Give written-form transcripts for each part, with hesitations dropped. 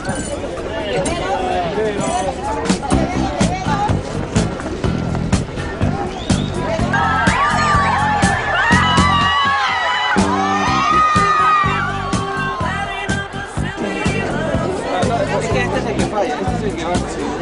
Este es el que falla, este es el que va.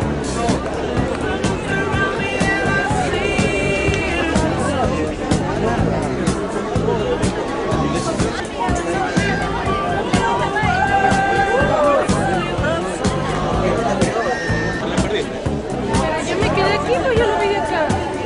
Yo me quedé aquí, pues yo lo vi de acá.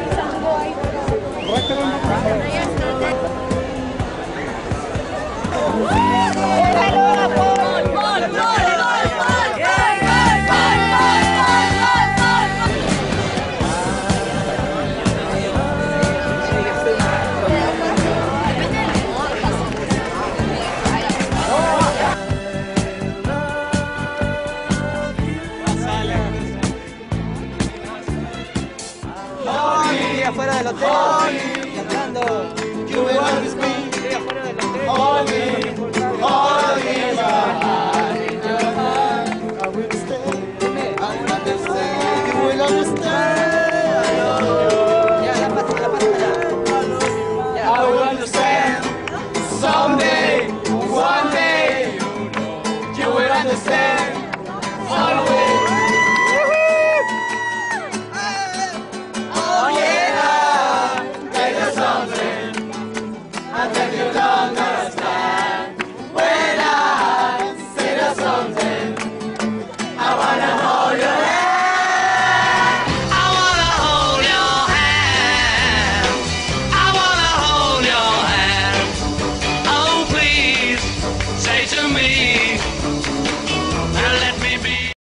Afuera del hotel, cantando. You will always be Afuera del hotel. holding my hand in your hand. I will stay, I will understand. You will understand. Ya, la pata, ya. I will understand. Someday, one day, you will understand.